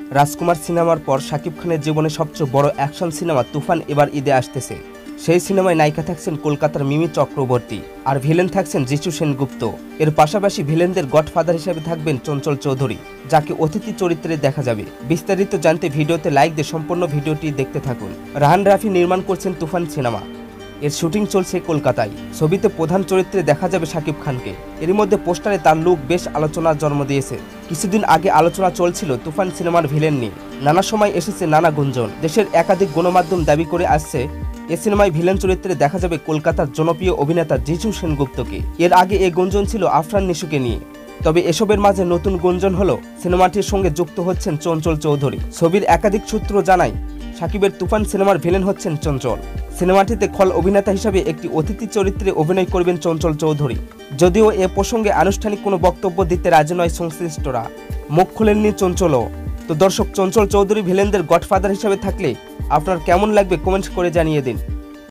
রাজকুমার সিনেমার পর শাকিব খানের জীবনে সবচেয়ে বড় অ্যাকশন সিনেমা তুফান এবার ঈদে আসতেছে। সেই সিনেমায় নায়িকা থাকছেন কলকাতার মিমি চক্রবর্তী, আর ভিলেন থাকছেন জিসু সেনগুপ্ত। এর পাশাপাশি ভিলেনদের গডফাদার হিসেবে থাকবেন চঞ্চল চৌধুরী, যাকে অতিথি চরিত্রে দেখা যাবে। বিস্তারিত জানতে ভিডিওতে লাইক দিয়ে সম্পূর্ণ ভিডিওটি দেখতে থাকুন। রাহান রাফি নির্মাণ করছেন তুফান সিনেমা। এর শুটিং চলছে কলকাতায়। ছবিতে প্রধান চরিত্রে দেখা যাবে শাকিব খানকে। এর মধ্যে পোস্টারে তার লুক বেশ আলোচনার জন্ম দিয়েছে। কিছুদিন আগে আলোচনা চলছিল তুফান সিনেমার ভিলেন নিয়ে। নানা সময় এসেছে নানা গুঞ্জন। দেশের একাধিক গণমাধ্যম দাবি করে আসছে এ সিনেমায় ভিলেন চরিত্রে দেখা যাবে কলকাতার জনপ্রিয় অভিনেতা জিসু সেনগুপ্তকে। এর আগে এই গুঞ্জন ছিল আফরান নিশুকে নিয়ে। তবে এসবের মাঝে নতুন গুঞ্জন হলো সিনেমাটির সঙ্গে যুক্ত হচ্ছেন চঞ্চল চৌধুরী। ছবির একাধিক সূত্র জানায় শাকিবের তুফান সিনেমার ভিলেন হচ্ছেন চঞ্চল। সিনেমাটিতে খল অভিনেতা হিসেবে একটি অতিথি চরিত্রে অভিনয় করবেন চঞ্চল চৌধুরী। যদিও এ প্রসঙ্গে আনুষ্ঠানিক কোনো বক্তব্য দিতে রাজি নয় সংশ্লিষ্টরা। মুখ খুলেননি চঞ্চলও। তো দর্শক, চঞ্চল চৌধুরী ভিলেনদের গডফাদার হিসেবে থাকলে আপনার কেমন লাগবে কমেন্ট করে জানিয়ে দিন।